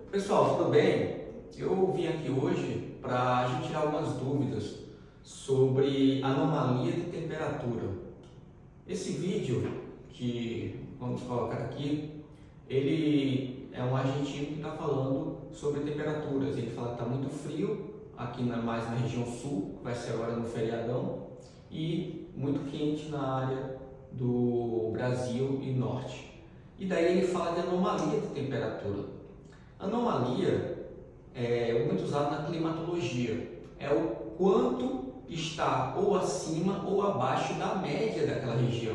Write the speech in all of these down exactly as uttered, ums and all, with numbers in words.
Pessoal, tudo bem? Eu vim aqui hoje para a gente tirar algumas dúvidas sobre anomalia de temperatura. Esse vídeo que vamos colocar aqui, ele é um argentino que está falando sobre temperaturas. Ele fala que está muito frio aqui na, mais na região sul, que vai ser agora no feriadão, e muito quente na área do Brasil e norte. E daí ele fala de anomalia de temperatura. Anomalia é muito usado na climatologia, é o quanto está ou acima ou abaixo da média daquela região.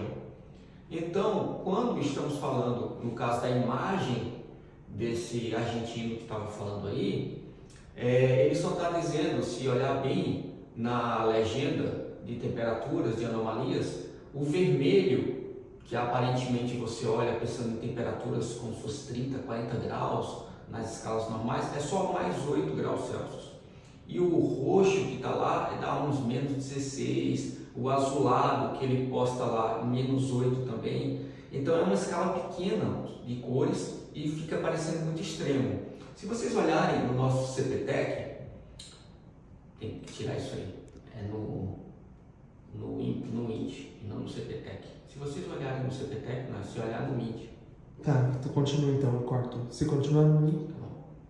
Então, quando estamos falando, no caso da imagem desse argentino que estava falando aí, é, ele só está dizendo, se olhar bem na legenda de temperaturas, de anomalias, o vermelho, que aparentemente você olha pensando em temperaturas como se fosse trinta, quarenta graus, nas escalas normais, é só mais oito graus Celsius. E o roxo que está lá dá uns menos dezesseis, o azulado que ele posta lá, menos oito também. Então é uma escala pequena de cores e fica parecendo muito extremo. Se vocês olharem no nosso C P T E C, tem que tirar isso aí, é no, no, no I N D e não no C P T E C. Se vocês olharem no C P T E C, não, se olhar no I N D. Tá, tu continua então, eu corto. Se continuar no I N D.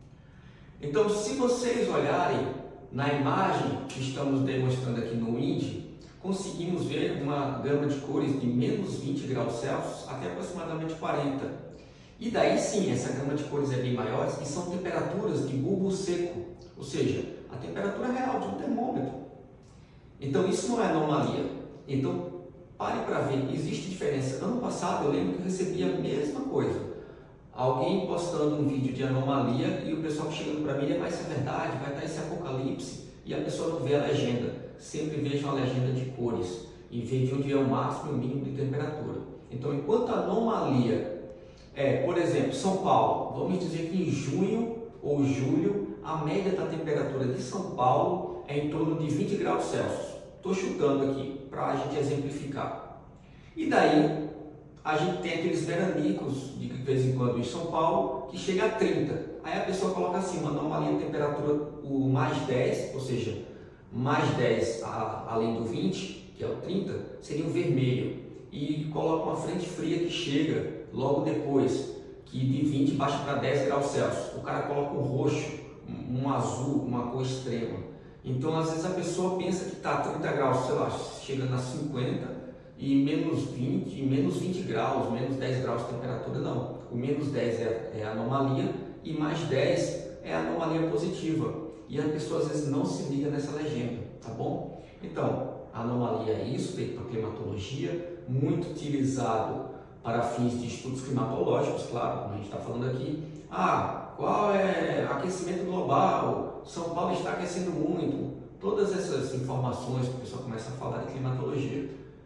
Então, se vocês olharem na imagem que estamos demonstrando aqui no I N D, conseguimos ver uma gama de cores de menos vinte graus Celsius até aproximadamente quarenta. E daí sim, essa gama de cores é bem maior e são temperaturas de bulbo seco, ou seja, a temperatura real de um termômetro. Então isso não é anomalia. Então pare para ver, existe diferença. Ano passado eu lembro que eu recebi a mesma coisa. Alguém postando um vídeo de anomalia e o pessoal chegando para mim, mas isso é verdade, vai estar esse apocalipse, e a pessoa não vê a legenda. Sempre veja a legenda de cores e veja onde é o máximo e o mínimo de temperatura. Então, enquanto a anomalia é, por exemplo, São Paulo, vamos dizer que em junho ou julho, a média da temperatura de São Paulo é em torno de vinte graus Celsius. Estou chutando aqui para a gente exemplificar. E daí, a gente tem aqueles veranicos de vez em quando em São Paulo que chega a trinta. Aí a pessoa coloca assim, uma anomalia de temperatura, o mais dez, ou seja, mais dez a, além do vinte, que é o trinta, seria o vermelho. E coloca uma frente fria que chega logo depois, que de vinte baixa para dez graus Celsius. O cara coloca um roxo, um azul, uma cor extrema. Então, às vezes a pessoa pensa que está a trinta graus, sei lá, chegando a cinquenta, e menos vinte, e menos vinte graus, menos dez graus de temperatura, não. O menos dez é, é anomalia e mais dez é anomalia positiva. E a pessoa às vezes não se liga nessa legenda, tá bom? Então, a anomalia é isso, feito para climatologia, muito utilizado para fins de estudos climatológicos, claro, como a gente está falando aqui. Ah, qual é aquecimento global? São Paulo está aquecendo muito. Todas essas informações que o pessoal começa a falar de climatologia.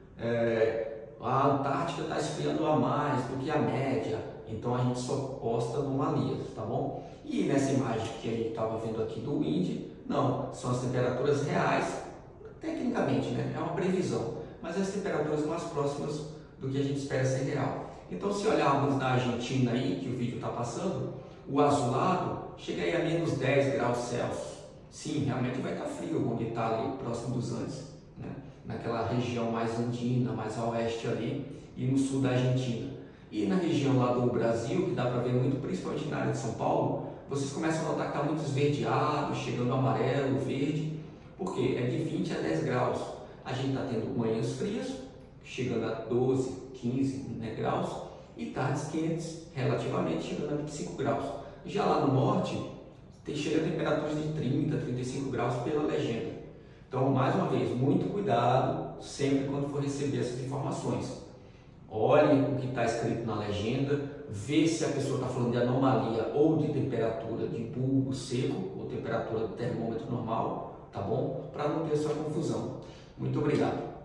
É, a Antártica está esfriando a mais do que a média, então a gente só posta anomalias, tá bom? E nessa imagem que a gente estava vendo aqui do I N D, não, são as temperaturas reais, tecnicamente, né? É uma previsão, mas as temperaturas mais próximas do que a gente espera ser real. Então, se olharmos na Argentina aí, que o vídeo está passando, o azulado chega aí a menos dez graus Celsius. Sim, realmente vai estar frio onde está ali, próximo dos Andes, né? Naquela região mais andina, mais a oeste ali, e no sul da Argentina. E na região lá do Brasil, que dá para ver muito, principalmente na área de São Paulo, vocês começam a notar que está muito esverdeado, chegando amarelo, verde, porque é de vinte a dez graus. A gente está tendo manhãs frias, chegando a doze, quinze né, graus, e tardes quentes, relativamente, chegando a vinte e cinco graus. Já lá no norte, tem, chega a temperaturas de trinta, trinta e cinco graus pela legenda. Então, mais uma vez, muito cuidado sempre quando for receber essas informações. Olhe o que está escrito na legenda, vê se a pessoa está falando de anomalia ou de temperatura de bulbo seco, ou temperatura do termômetro normal, tá bom? Para não ter essa confusão. Muito obrigado.